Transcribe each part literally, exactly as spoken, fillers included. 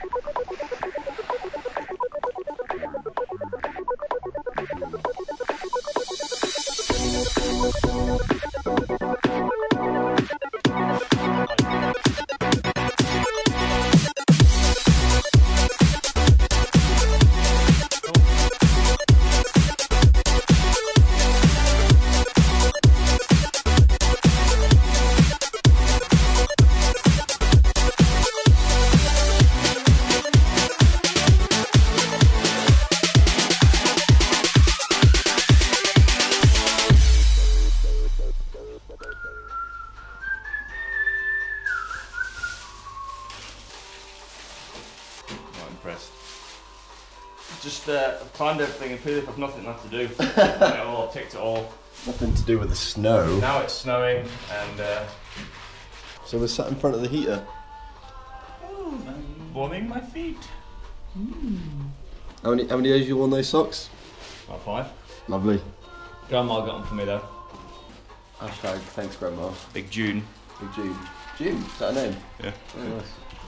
Just uh, I've climbed everything and Prilep have nothing left to do. I've it all, I've ticked it all. Nothing to do with the snow. Now it's snowing and... Uh, so we're sat in front of the heater. Oh, I'm warming my feet. Mm. How many, how many days you worn those socks? About five. Lovely. Grandma got them for me though. Hashtag thanks Grandma. Big June. Big June. June, is that a name? Yeah. Oh, nice.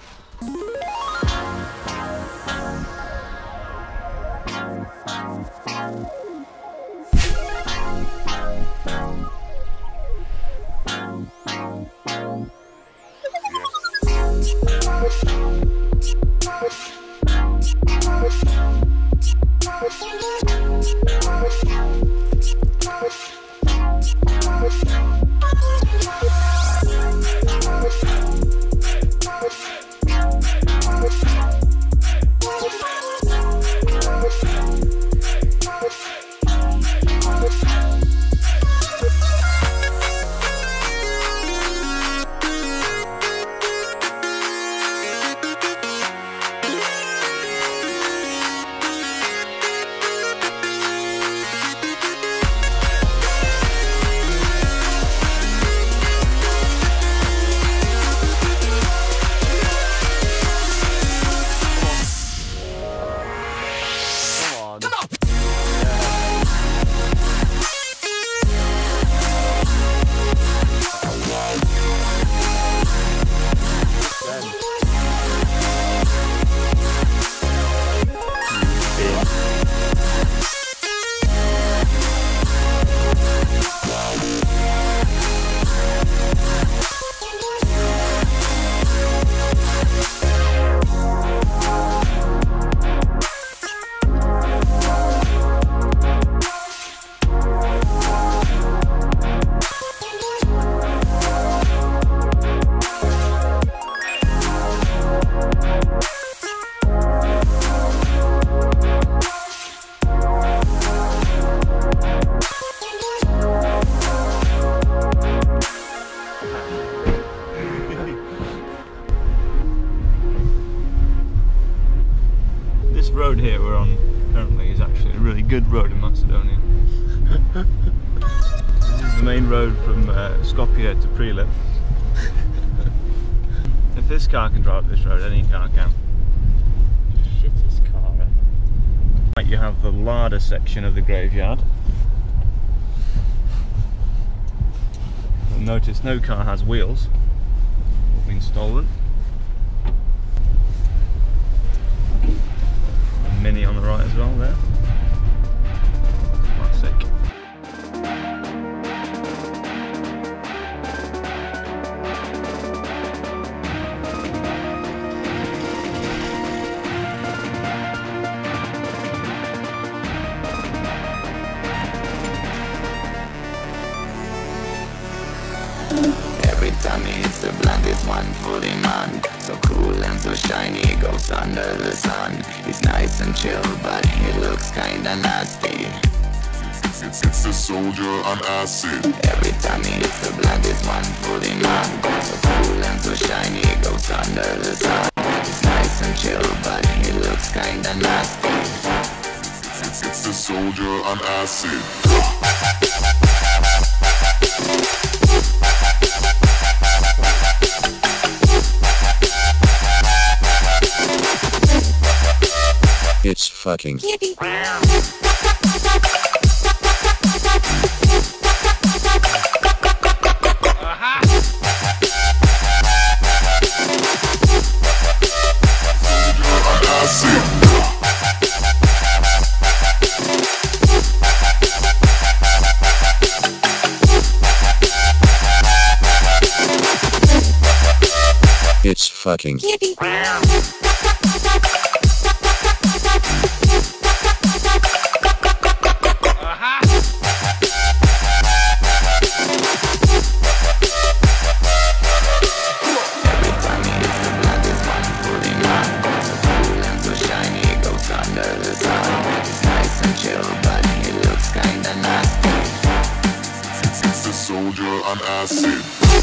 Road here we're on currently is actually a really good road in Macedonia. This is the main road from uh, Skopje to Prilep. If this car can drive up this road, any car can. Shittest car ever. Right, you have the larder section of the graveyard. You'll notice no car has wheels. They've been stolen. Mini on the right as well there. Classic. Every time he hits the blunt, it's one fully man. So cool and so shiny, goes under the sun. He's nice and chill, but he looks kinda nasty. It's, it's, it's the soldier on acid. Every time he hits the blunt, it's one fully man. So cool and so shiny, goes under the sun. He's nice and chill, but he looks kinda nasty. It's, it's, it's the soldier on acid. It's fucking fucking. Soldier on acid.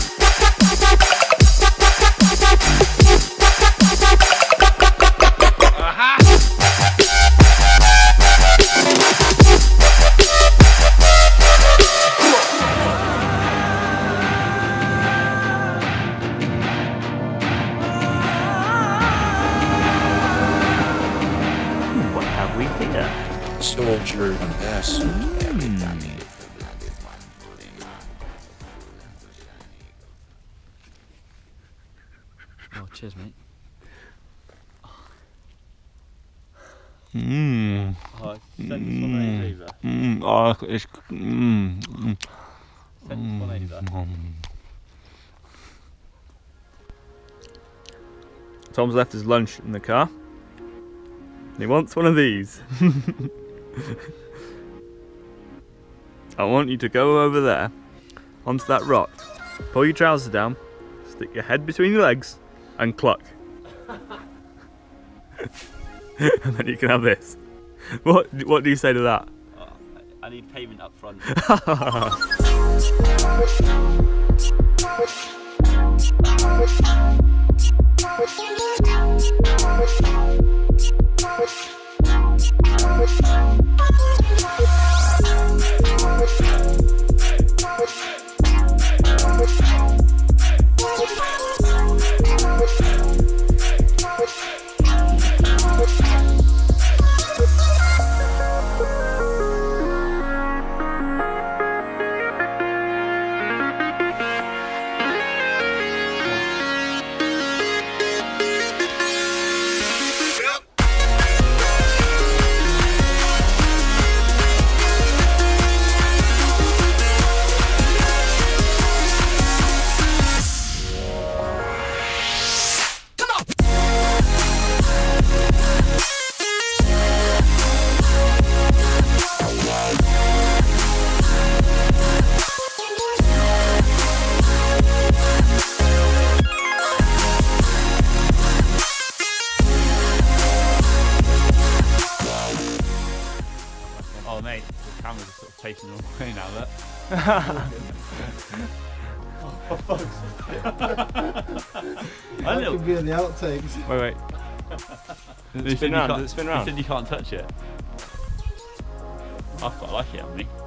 What have we here? Soldier on acid. Oh, cheers, mate. Mmm. Oh, send this one over. Mmm. Oh, it's. Mmm. Mm. Send this one over. Tom's left his lunch in the car. And he wants one of these. I want you to go over there, onto that rock, pull your trousers down, stick your head between your legs, and cluck. And then you can have this. What What do you say to that? Oh, I need payment up front. Oh mate, the camera's sort of taking you away now, look. Oh, for fuck's sake. That could be in the outtakes. Wait, wait. Does it spin round? Does it spin round? You said you can't touch it. I quite like it on me.